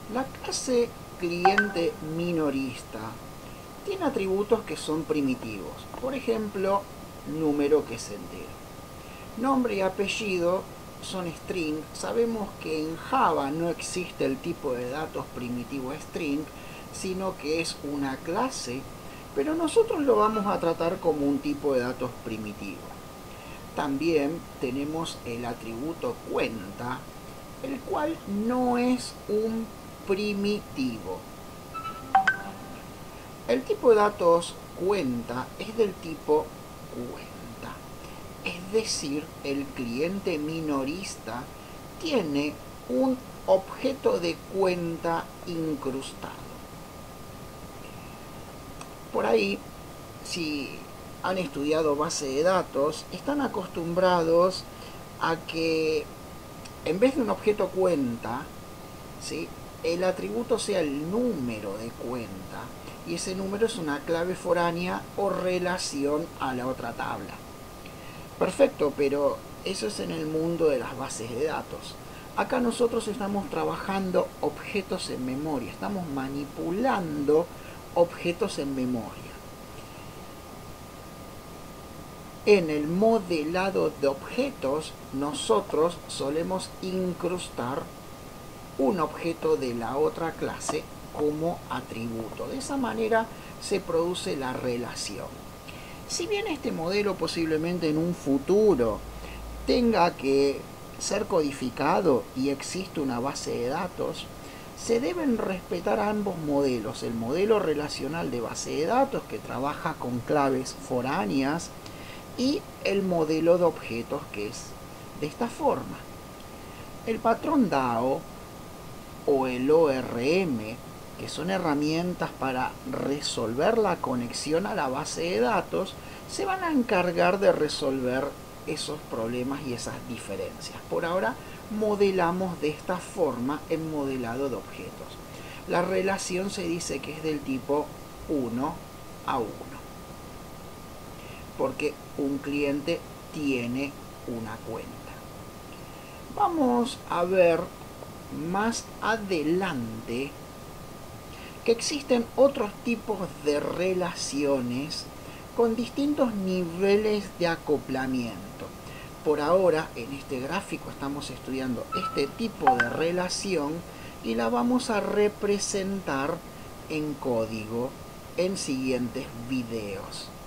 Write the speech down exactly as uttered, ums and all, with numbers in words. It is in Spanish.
La clase cliente minorista tiene atributos que son primitivos. Por ejemplo, número que es entero. Nombre y apellido son string. Sabemos que en Java no existe el tipo de datos primitivo string, sino que es una clase, pero nosotros lo vamos a tratar como un tipo de datos primitivo. También tenemos el atributo cuenta, el cual no es un primitivo. El tipo de datos cuenta es del tipo cuenta. Es decir, el cliente minorista tiene un objeto de cuenta incrustado. Por ahí, si han estudiado base de datos, están acostumbrados a que en vez de un objeto cuenta, ¿sí?, el atributo sea el número de cuenta, y ese número es una clave foránea o relación a la otra tabla. Perfecto, pero eso es en el mundo de las bases de datos. Acá nosotros estamos trabajando objetos en memoria, estamos manipulando objetos en memoria. En el modelado de objetos, nosotros solemos incrustar un objeto de la otra clase como atributo. De esa manera se produce la relación. Si bien este modelo posiblemente en un futuro tenga que ser codificado y existe una base de datos, se deben respetar ambos modelos. El modelo relacional de base de datos, que trabaja con claves foráneas, y el modelo de objetos, que es de esta forma. El patrón D A O o el O R M, que son herramientas para resolver la conexión a la base de datos, se van a encargar de resolver esos problemas y esas diferencias. Por ahora modelamos de esta forma el modelado de objetos. La relación se dice que es del tipo uno a uno, porque un cliente tiene una cuenta. Vamos a ver más adelante que existen otros tipos de relaciones con distintos niveles de acoplamiento. Por ahora, en este gráfico estamos estudiando este tipo de relación y la vamos a representar en código en siguientes videos.